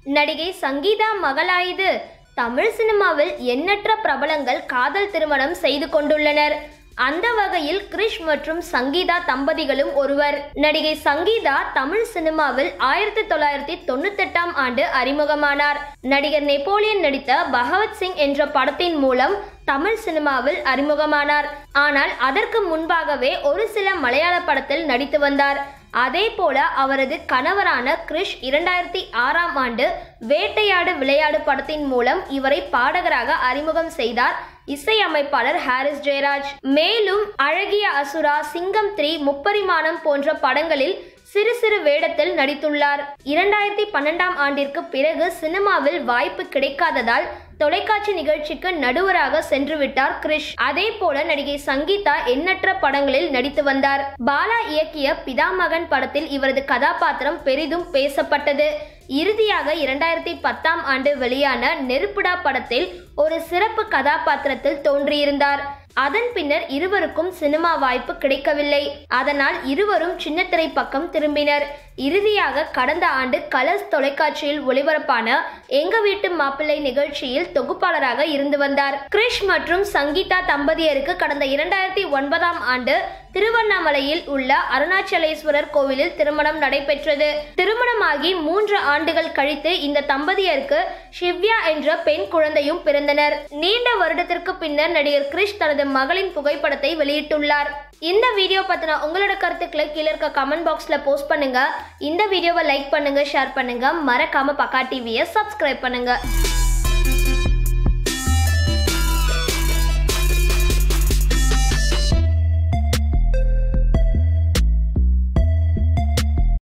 நடிகை சங்கீதா மகளாயுது. தமிழ் சினிமாவில் எண்ணற்ற பிரபலங்கள் காதல் திருமணம் செய்து கொண்டுள்ளனர். அந்த வகையில் கிரிஷ் மற்றும் சங்கீதா தம்பதிகளும் ஒருவர். நடிகை சங்கீதா தமிழ் சினிமாவில் 1998ஆம் ஆண்டு அறிமுகமானார். நடிகர் நெப்போலியன் நடித்த பகவத் சிங் என்ற படத்தின் மூலம் தமிழ் சினிமாவில் அறிமுகமானார். ஆனால் அதற்கு முன்பாகவே ஒரு சில மலையாள படத்தில் நடித்து வந்தார். அதே போல அவரது கணவரான கிரிஷ் 2006ஆம் ஆண்டு வேட்டையாடு விளையாடு படத்தின் மூலம் இவரை பாடகராக அறிமுகம் செய்தார் இசையமைப்பாளர் ஹாரிஸ் ஜெயராஜ். மேலும் அழகிய அசுரா, சிங்கம் 3, முப்பரிமாணம் போன்ற படங்களில் சிறு சிறு வேடத்தில் நடித்துள்ளார். 2012ஆம் ஆண்டிற்கு பிறகு சினிமாவில் வாய்ப்பு கிடைக்காததால் தொலைக்காட்சி நிகழ்ச்சிக்கு நடுவராக சென்று விட்டார் கிரிஷ். அதே போல நடிகை சங்கீதா எண்ணற்ற படங்களில் நடித்து வந்தார். பாலா இயக்கிய பிதாமகன் படத்தில் இவரது கதாபாத்திரம் பெரிதும் பேசப்பட்டது. இறுதியாக 2010ஆம் ஆண்டு வெளியான நெருப்புடா படத்தில் ஒரு சிறப்பு கதாபாத்திரத்தில் தோன்றியிருந்தார். அதன் பின்னர் இருவருக்கும் சினிமா வாய்ப்பு கிடைக்கவில்லை. அதனால் இருவரும் சின்னத்திரை பக்கம் திரும்பினர். இறுதியாக கடந்த ஆண்டு கலர்ஸ் தொலைக்காட்சியில் ஒளிபரப்பான எங்க வீட்டு மாப்பிள்ளை நிகழ்ச்சியில் தொகுப்பாளராக இருந்து வந்தார். கிரிஷ் மற்றும் சங்கீதா தம்பதியருக்கு கடந்த 2009ஆம் ஆண்டு திருவண்ணாமலையில் உள்ள அருணாச்சலேஸ்வரர் கோவிலில் திருமணம் நடைபெற்றது. திருமணமாகி 3 ஆண்டுகள் கழித்து இந்த தம்பதியருக்கு ஷிவ்யா என்ற பெண் குழந்தையும் பிறந்தனர். நீண்ட வருடத்திற்கு பின்னர் நடிகர் கிரிஷ் தனது மகளின் புகைப்படத்தை வெளியிட்டுள்ளார். இந்த வீடியோ பத்தின உங்களோட கருத்துக்களை கீழே இருக்க கமெண்ட் பாக்ஸ்ல போஸ்ட் பண்ணுங்க. இந்த வீடியோவை லைக் பண்ணுங்க, ஷேர் பண்ணுங்க, மறக்காம பக்கா டிவியை சப்ஸ்கிரைப் பண்ணுங்க.